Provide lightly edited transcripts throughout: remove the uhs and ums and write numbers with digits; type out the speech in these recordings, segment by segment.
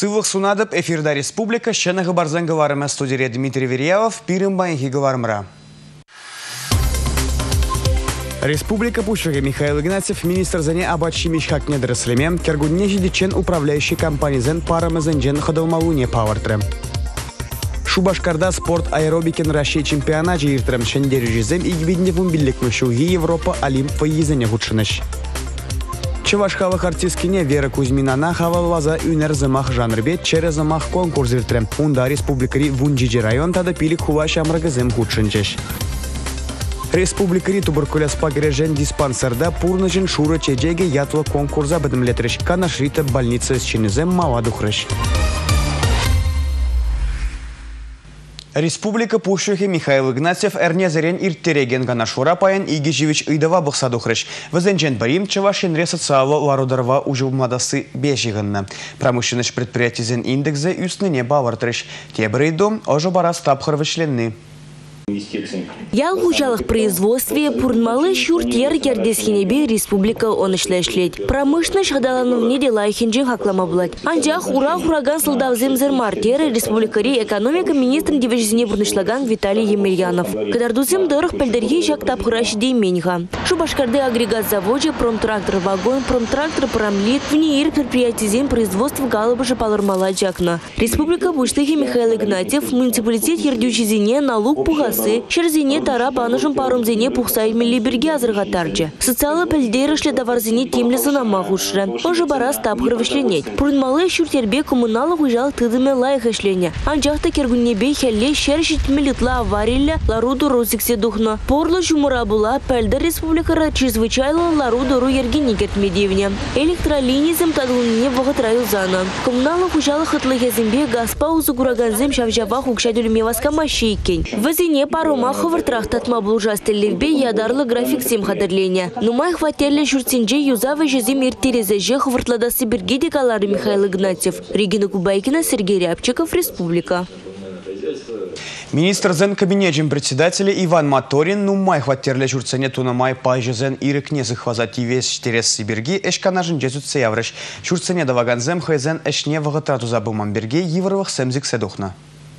Сывлық сунадып эфирда республика шенығы барзанғы варыма студия Дмитрий Верьявов пирымбай хиговармра. Республика Пушығы Михаил Игнатьев министр зане абачи мешхакне дреслеме кергунне жидичен управляющий компанизен парамызенжен ходылмалуне павартры. Шубашкарда спорт аэробикен Россия чемпионат жиртрем шендер жизем и гвидневым биллекмешуги Европа Олимпа езене худшыныш. Чувашхалық артисткине Вера Кузьминана хаваллаза үнер замах жанрбе через замах конкурс жиртрем. Унда республикари Вунджиджи район тада пилик хува шамрагызем худшынчеш. Республикари туберкулез пагрежен диспансерда пурнажен шура чеджеге ятла конкурса бедемлетреш канашрита больница с чинезем маладухреш. Республика Пушығы Михаил Игнатьев әрнезерен ирттереген ғана шура паян игежевич ыйдава бұқсадухрыш. Візенжен барим Чавашенре социалы ларударва ужылмадасы бежігінні. Промышленность предприятизен индексы үстіне бавартырыш. Тебір ыйду ожы бара стапхырвышленны. Ял хужалых производстве пурнмалы шуртер ердесхенебе республика онышлешлет. Промышленность хадалановне дела хинджин хаклама блать. Анжах ура хураган солдавзем зермартер республикари экономика министр дивизионе бурнышлаган Виталий Емельянов. Кадардузем дорог пельдерги жак тапхураш дейменьга. Шубашкарды агрегат заводе, промтрактор вагон, промтрактор промлит, внеир предприятизем производства галабыжа палармала джакна. Республика Пушығы Михаил Игнатьев муниципалитет ердючизине налог пугас. Шерзине тара банышым парумзине пухсай миллиберге азыргатарчы. Социалы пельдеры шледаварзине темлесына махушры. Ожы бара стапхыр вышленет. Пурнмалы шуртербе коммуналы хужал тыдыме лайх эшлене. Анжахта кергуннебе хелле шершитме литла аварилля ларуду розиксе духна. Порлы жумыра була пельдер республикара чрезвычайлы ларуду ру ергене кертмедевне. Электролинизм тадылыне вағытраю зана. Коммуналы хужалы хытлыхезімбе газпа узы гураганзем шавжаба хукшадюльме васкамаши екен. Вазине парума хывыртрах татма булжастылевбе ядарлы график сем хадырлене. Нумай хватерле журтсенже юзавы жезим иртерезеже хывыртладасы бергедикалары Михаил Игнатьев. Регина Кубайкина, Сергей Рябчиков, Республика. Министр зен кабинетжен председателя Иван Моторин нумай хватерле журтсене тунамай пайжезен ирекнезы хвазати вес штерес сиберги эшканажын жезутсе яврыш. Журтсене даваганзем хайзен эшне вагатрату забылман берге евровых семзик седухна.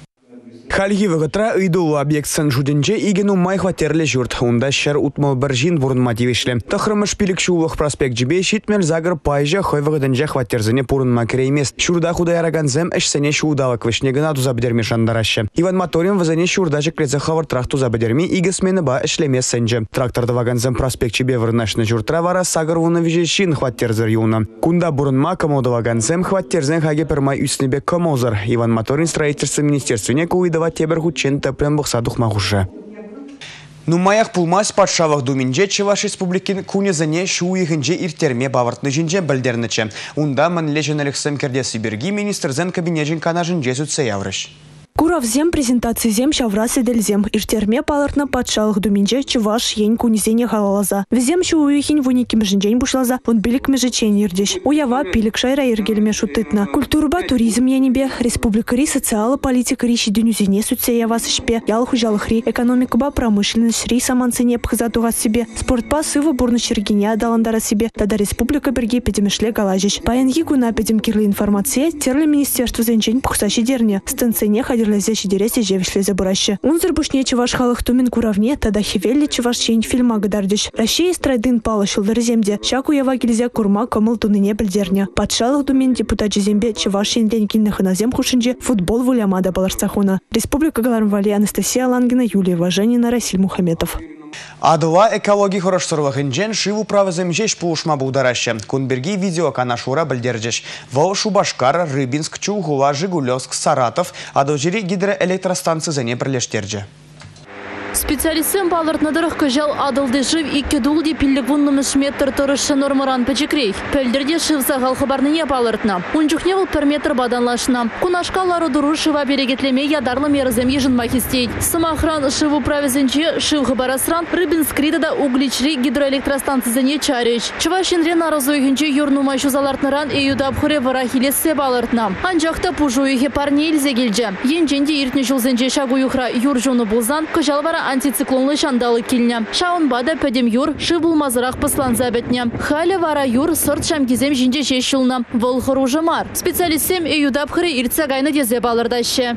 Хальги вагатра ыйдулу объект сын жуденже игену май хватерле журт. Унда шар утмал баржин бурн мотивишле. Тахрымыш пилик шулых проспект жибе шитмел загр пайжа хой вагаденже хватерзене пурн макреймес. Шурда худа яраганзем эшсене шудалак вышнегана тузабдерми шандараше. Иван Моторин вазане шурдажы клезе хавартрах тузабдерми игесмены ба эшлеме сенже. Трактор даваганзем проспект жибе вырнашны журтра вара сагр уна вижешин хватерзер юна. Кунда бурн макамо даваганзем хватерзен хаге пермай үснебе комозар. Иван Моторин строительство министерственне куидава тебер хучен тепрем бухсадух магуша. Нумаях пулмас патшавах думинже Чуваш республикин кунезане шуихинже иртерме бавартны жинже білдерніче. Унда манлежен Алексем Кердеси берги министр зен кабинежин канажин жезутсе яврыш. Куравзем презентации зем шаврасы дельзем. Иртерме палартна патшалық думинже Чуваш ень кунезене халалаза. Везем шуихин вуниким жинжень бушлаза, он билик межечен ирдеш. Уява пилик шайра иргельме шутытна. Культурба туризм янебе, республикари социалы политикари шидюнюзине сутсе явасышпе. Ял хужалыхри, экономикаба промышленность ри саманцене пхзатуга себе. Спортпа сывы бурны шергине адаландара себе. Тада республика берге педемешле галажиш. Паянги гуна педемкирлы информация, терли министерство зенчень пхсаши дерне. Станцене ходили лезеши дересе жевишле забураще. Унзер бушне Чуваш халық тумен куравне, тада хевелли Чуваш чень фильма гадардиш. Россия страйдын пала шылдыр земде. Шаку ява килзе курма комыл туныне білдерне. Патшалық тумен депутат зембе Чуваш шенден киннахы назем хушинже футбол вулямада баларсахуна. Республика Галармвали, Анастасия Лангина, Юлия Важенина, Расиль Мухаметов. Адыла экология хорошсырлыхынжен шиву правыземжеш пулушма булдараще. Кунберги видео канашура білдерджеш. Вал Шубашкар, Рыбинск, Чулгула, Жигулевск, Саратов, адожири гидроэлектростанции зане прилештерджі. Специалистен балыртнадырық көжал адылды жив икі дулды пілік вуннымыш метр тұрышы нормаран пәчекрей. Пөлдерде шывса ғалқыбарныне балыртна. Унчухне бұл пір метр баданлашына. Кунашкалары дұру шыва берегетлеме ядарлы мерізем ежін махистейд. Сымахран шыву правезінче шывғы барасран Рыбинскридада угличри гидроэлектростанцизіне чарыш. Чувашинре наразойгінче юрнума шузалартныран эюда абхуре варахилесе балыртна. Анжақта пужуихе парне елзе келже. Енженде иртне жылзенче шагуюхра юржуны болзан көжал бара антициклонлы шандалы килне. Шаун бада пөдем юр шыбулмазырақ пысланза бетне. Халі вара юр сорт шамкизем жинже шешілна. Вол хыружы мар. Специалистсем эюдапхыры иртсе гайны дезе балырдашы.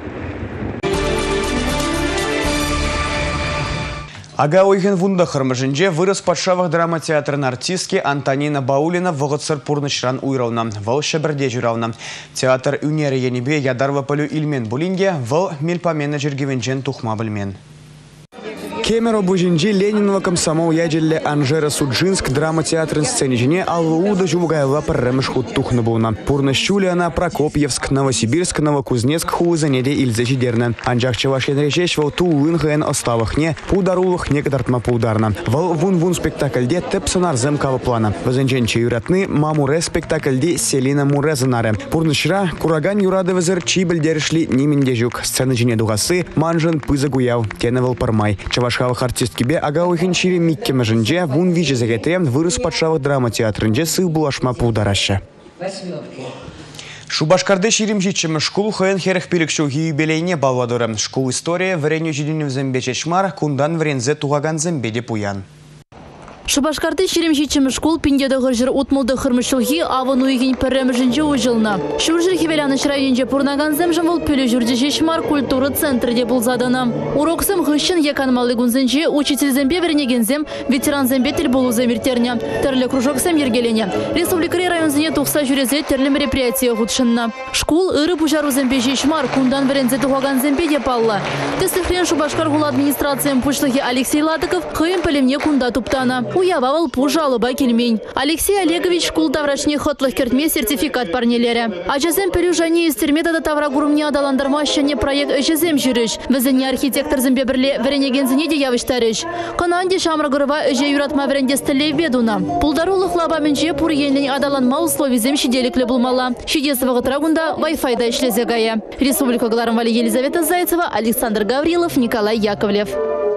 Ага ойген вунда хырмыжынже вырыс патшавых драма театрын артистке Антонина Баулина вғытсыр пурнышран уйрауна, выл шабірде жүрауна. Театр үнері енебе ядарва пөлі илмен булинге, выл мелпамені жергевенжен тухма білмен. Кемеро бужинжи Ленинова комсомол яджелле Анжера Суджинск драма театрын сценежине алвуда жугаева парремыш хуттухны булна. Пурнышчули она Прокопьевск, Новосибирск, Новокузнецк хуызанеде Ильзе жидерна. Анжақ чавашен речеш вал туылын ғайын оставықне, пударулық некадартма пударна. Вал вун-вун спектакльде теп сонарзем кавы плана. Вазенченче юратны Мамуре спектакльде Селина Мурезанаре. Пурнышра Кураган юрады вазыр чибельдершли нимендежук. Сценежине дугасы манжын пызы гуяв, теневал пармай. Чавашхавых артисткебе ага ойхенчире микке мәжінже вун вижі зәгетрем вырыс патшавых драма театрынже сы булашма пудараща. Шубашкарды ширим житчімі шкул хайын херіх пелікшіу юбилейне балвадыры. Шкул история вареню жидіню зембе чешмар, кундан варензе туғаган зембеде пуян. Шубашкарды шеремжичімі школ пиндеді ғыржыр утмылды қырмышылғы авын уйген пәрремжінже ұжылна. Шуржыр хевеляныш районже пұрнаган земжін вол пөлі жүрді жешмар культуры центрде бұлзадына. Уроксым ғышын еканмалы гүнзінже учитель зембе вернегензем ветеран зембе тіл болу земіртерне. Тірлі кружоксым ергелене. Республикари районзіне тұқса жүрезе тірлі мероприятия ғұтшынна. Школ ұры бұжару зембе жешмар кундан верензе туғаган зембе депалла. Тесіхрен Шубашкар ғыл администрациян пұшлығы Алексей Латыков қойын пөлемне кунда туптана. Уявавал пужалыба келмень. Алексей Олегович шкул таврашне хотлых кертме сертификат парнелері. Ажазем перюжане истерметада тавра гурумне адаландырмашыне проект ажазем жүріш. Візіне архитектор зембебірле веренегензіне де явыштарыш. Кананде шамрагырыва öje юратма веренде стілей ведуна. Пулдарулық лабаменже пур енлень адаланма условизем шиделіклі булмала. Шидесова ғытрагунда Wi-Fi-да ішлезе гая. Республика Гларамвали Елизавета Зайцева, Александр Гаврилов, Николай Яковлев.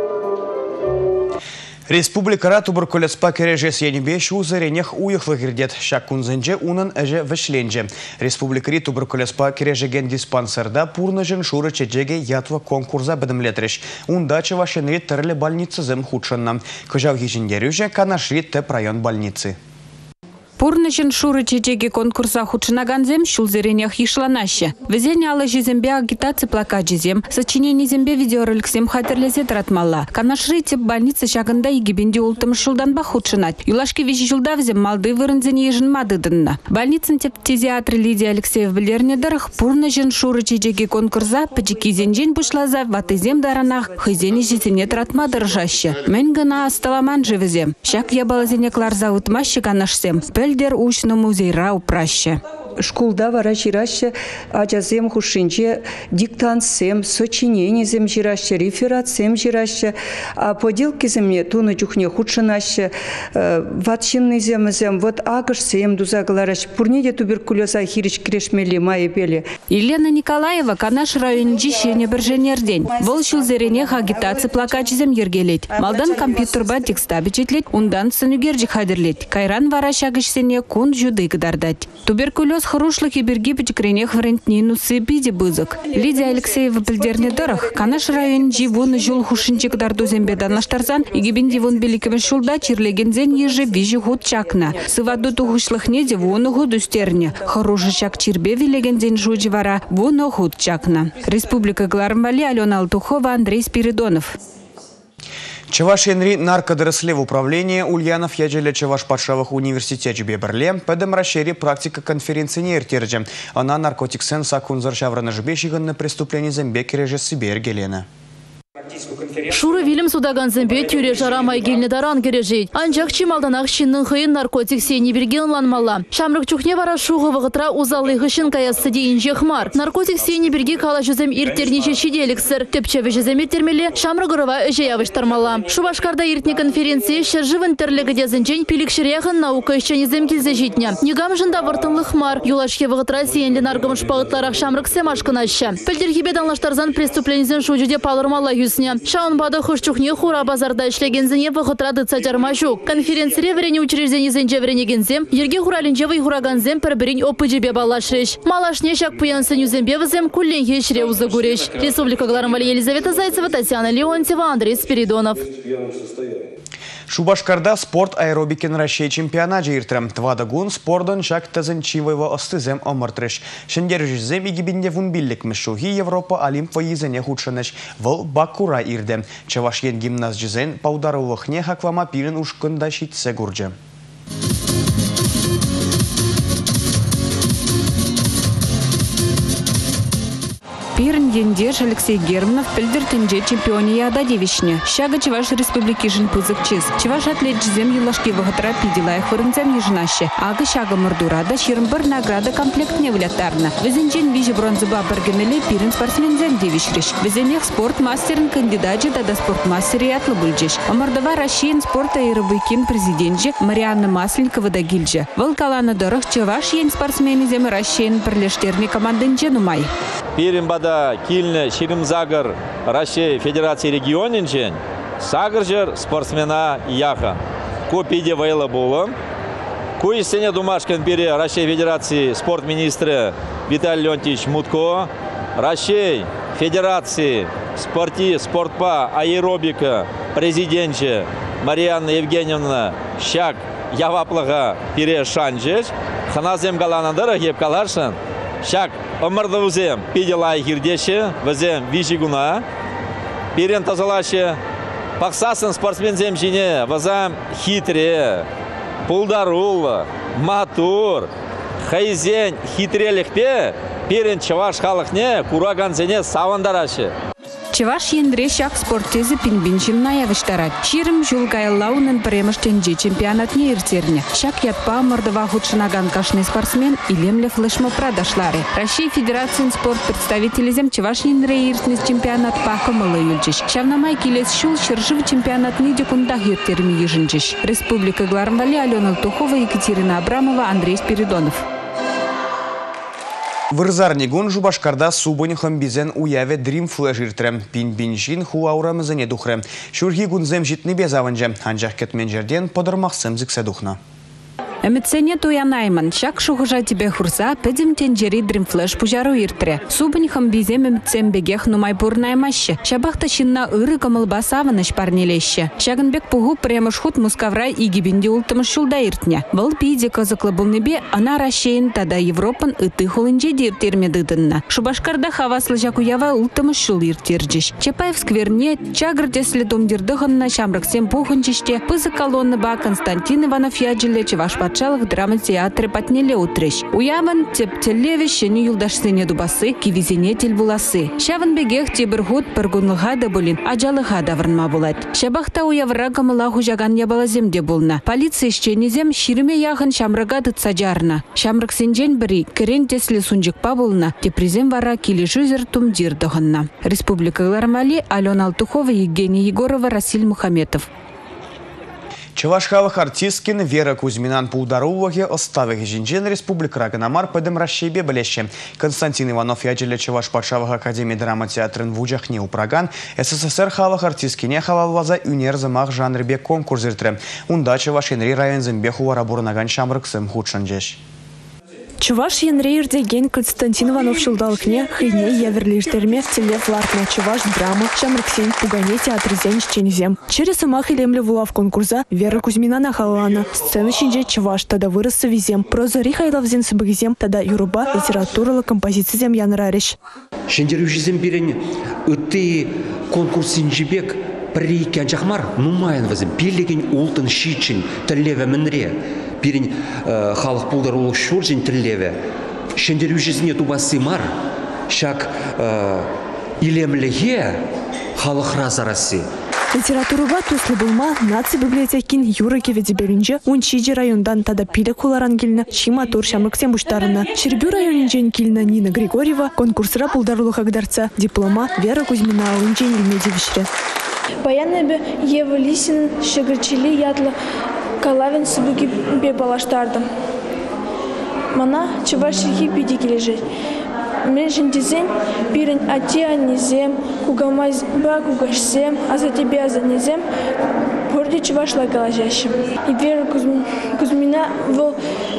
Республикара туберкулезпа кережес енебе шузаренех уйықлы кирдет. Шак кунзенже унын әже вішленже. Республикари туберкулезпа кережеген диспансерда пурнажын шуры чеджеге ятва конкурса бідімлетріш. Унда чавашенри тірлі больницы зем худшынна. Күжав ежіндерюже канашри теп район больницы. Пурнышын шуры чечеге конкурса худшынаган зем шулзеренех ишланаще. Везене алы жезембе агитация плакат жезем, сочинение зембе видеороликсем хатерлесе тратмалла. Канашры теп больница шагында егебенде ултым шулданба худшынат. Юлашки вежи жылда взем малды вырынзене ежін мадыдынна. Больницын теп тезиатры Лидия Алексеев білернедірых пурнышын шуры чечеге конкурса пачекизенжен бушлаза ватызем даранах хызене жезене тратмадыр жаще. Мен гына асталаман живезем. Шак ябалазене кларза утмаще канашсем. Пельдер учно музейра упраще. Школда вара жираще, ажазем хушинче, диктантсем, сочиненизем жираще, рефератсем жираще, а поделки земне туны чухне худшинаще, ватшиннизем, вот агашсем дузаглараш, пурнеде туберкулеза хирич крешмели мае пели. Елена Николаева канаш районжи шене бірженерден. Вол шилзеренех агитация плакачизем ергелет. Малдан компьютерба текста бичетлет, ундан сынугерджи хадерлет. Кайран вара шагышсене кун жудык дардать. Туберкулез хорошлых и берги печекренех врентнину сыпиде бызык. Лидия Алексеева пельдерне дырах. Канаш район живон жул хушинчик дарду зембедан лаштарзан. И гибен дивон беликеме шулда чирлегензен еже вижи худ чакна. Сываду тухушлых неде вону худу стерне. Хороший чак чирбе вилегензен жуджи вара вону худ чакна. Республика Гларамвали, Алена Алтухова, Андрей Спиридонов. Чаваш Энри наркодорослев управления Ульянов яджеля Чаваш патшавых университет беберле педем расшири практика конференции не иртерджем. Она наркотиксен сакунзар шаврана жбешиган на преступление зембеки реже Сибирь Гелена. Шуры вилім судаган зембе тюре жарамай геліне даран кережейд. Анжақ чималданақ шиннің хыйын наркотик сені берген ланмала. Шамрық чухне вара шуғы вғытра узалы ғышын каясы дейін жехмар. Наркотик сені берге кала жүзем иртернеше шиделіксір. Төпчеві жүзем иртермелі шамрық ұрыва өже явыштармала. Шубашкарда иртне конференции шыржывын тірлігі дезінжен пилікшіряғын наука ішченізем келзе житне. Негам жында вартынлық мар. Юлашке вғытра сенлі наргымыш пағытларақ шамрық семашқынашы. Пілдергебе данлаштарзан преступленізен шуджуде палырмала юсне. Иван Бадахуш чухне хура базарда ишлегензене вахытрады цатярмажу. Конференция врене учреждений зенже вренегензем, ерге хуралинжевый хураганзем перберин опыджебе балашреш. Малашне шак пуянсын юзембевзем кулленге шре узагуреш. Республика Гларамвали Елизавета Зайцева, Татьяна Леонтьева, Андрей Спиридонов. Шубашкарда спорт аэробикен Россия чемпионат жиртрем. Твадагун спордан шак тазанчивайва остызем омыртреш. Шендержизем игибинде вунбиллик мешуги Европа Олимпа езене худшанеш. Выл Бакура ирдем. Чавашен гимназжизен паударылыхне хаквама пирен ушкында шитсе гурже. Пирн Ендеш Алексей Германов пельдертенже чемпионияда девичне. Шага Чуваш республики жинпызык чиз. Чуваш атлетчизем юлашки вахатра пиделай хурынзем ежинаще. Ага шага мордурада ширмбыр награда комплектне влятарна. Везенчен вижи бронзыба бергенеле пирн спортсмензем девичреш. Везенех спортмастерн кандидаджи тада спортмастери атлы бульджеш. Омардова Россиян спорта и рыбыкин президентже Марианна Масленникова да гильджа. Волкалана дорог Чуваш ен спортсменизем Россиян перлештерни командынже нумай. Пирн бада килне ширим загар Россия Федерации регионинчен сагыржер спортсмена яха. Копиде вайла булы. Куистене думашкен бире Россия Федерации спорт министры Виталий Леонтьевич Мутко, Россия Федерации спортпа аэробика президентче Марианна Евгеньевна Шак яваплыға пире шанжеш. Ханазем галанандыр еп каларшын. Шак ымырды візем пиделай хирдеші, візем вишигуна, пирен тазалашы, пақсасын спортсмензем жіне, візем хитре, пулдарулы, матур, хайзен хитрелікпе, пирен чаваш халықне, кураганзене савандарашы. Чуваш ендре шак спорттезі пинбинчим наявыштарат. Ширим жулгайлаунын премыштенже чемпионатне иртерне. Шак ятпа мордова худшынаган кашный спортсмен илемле флешмо прадашлары. Россия Федерациян спорт представителизем Чуваш ендре иртнес чемпионат пахымылы юлчиш. Шавнамай келес шул шыржив чемпионатны декундах ерттерми ежинчиш. Республика Гларамвали, Алена Алтухова, Екатерина Абрамова, Андрей Спиридонов. Вырзарнигун Шубашкарда субонихам бизен уяве Dream Flash иртрем. Пин-бинжин хуаурамызыне духрем. Шурги гунзем житни безаванже. Анжах кетмен жерден подырмақсым зіксе духна. Эмецене туянайман, шак шухыжа тебе хурса, педим тенджери Dreamflash пужару иртре. Субанихам бизем эмецем бегех нумай бурнаймаще. Шабахта шинна ыры камылба савыныш парнелеще. Шагынбек пугу премышхут мускаврай и гибинде ултымыш шулда иртне. Вал пиде казаклы булнебе, ана Россиян тада Европан ыты хулынже диртермедыдынна. Шубашкарда хаваслы жакуява ултымыш шул иртерджиш. Чапаев скверне, чагырдесле домдирдыгынна шамраксем пухынчиште, пызы колонны ба Константин Иванов яджиле Чуваш патшалық драма театры патнеле утреш. Уяван тептелеве шені юлдашсене дубасы, кивизене тел буласы. Шаван бегех тебіргут піргунлыға да болин, ажалыға да варнма булат. Шабахта уявра камыла хужаган ябалаземде болна. Полиция ішченезем шириме яғын шамрага дытса жарна. Шамрак сенжен бірі керен теслі сунжықпа болна, тепризем вара килежузер тумдирдығынна. Республика Гларамвали, Алена Алтухова, Евгений Егорова, Расиль Мухаметов. Чавашхалық артисткин Вера Кузьминан пулдаруллығы оставығы жинжен республика Раганамар пөдім расшейбе білеші. Константин Иванов яджилі Чаваш Патшалық Академия драма театрын вужахне упраган, СССР халық артисткине халалваза үнер замақ жанрбе конкурс иртірі. Унда Чаваш енри район зімбе хуара бурнаган шамрықсым худшын жеш. Чуваш янрейрде ген Константин Иванов шулдалыкне хыйне яверлиштерме телев лартна Чуваш драма шамрыксен пугане театр зен чензем. Через самах илемле вулав конкурса Вера Кузьмина халана. Сцена шинже Чуваш тада вырыссы визем. Проза рихайлав зен сыбыгизем тада юруба литературала композицизем янрариш. Шендерюжизем берен ыты конкурс инжибек прийкен жахмар нумайын вазем пилеген ултын шичин тілеве мінре. Пирин халық пулдар улық шуржин тілеве. Шендерюжизіне тубасы мар, шак илемлеге халық разарасы. Литературуба туслы булма наци библиотекин юрыке ведебелінже Унчиджи райондан тада пилек хуларан келіні Чиматур шамрыксен буштарына. Шербю районинжен келіні Нина Григорьева конкурсыра пулдарулық агдарца диплома Вера Кузьмина Унчен Илмедевишре. Баяннебе Ева Лисин шыгырчили ятлы Калавин сыбыги бе балаштарды. Мана Чувашихи пиди кележет. Мен жіндізен бірін ати анезем, кугамайзба кугашсем, а за тебя занезем, порди чувашла галажащим. И Вера Кузьмина вол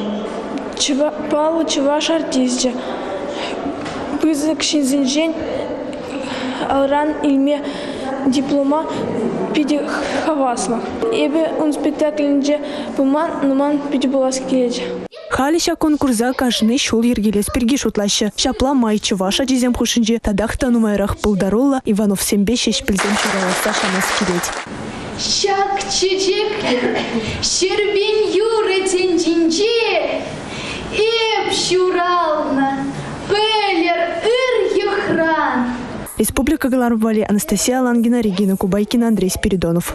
палу чуваш артистча. Пызык шинзинжен алран ilme диплома пиди хавасла. Эбе он спектакльнже буман нуман пиди булас кележе. Халища конкурса кажны шул ергелес перги шутлашы. Шапла май чуваша дизем хушинже тадахта нумайрах пылдарулла Иванов сембе шеш пилзем шураласа шамас килеть. Шак чечек, щербин юры тенчинче, эп шурална, пелер ыр юхран. Республика Галарвали, Анастасия Лангина, Регина Кубайкина, Андрей Спиридонов.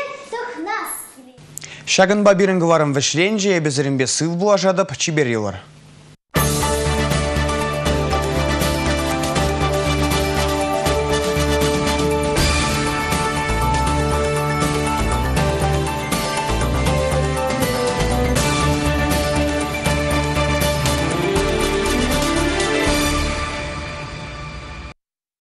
Шаган бабирин говорам вешленже, безерембе сыл булажадып чиберилар.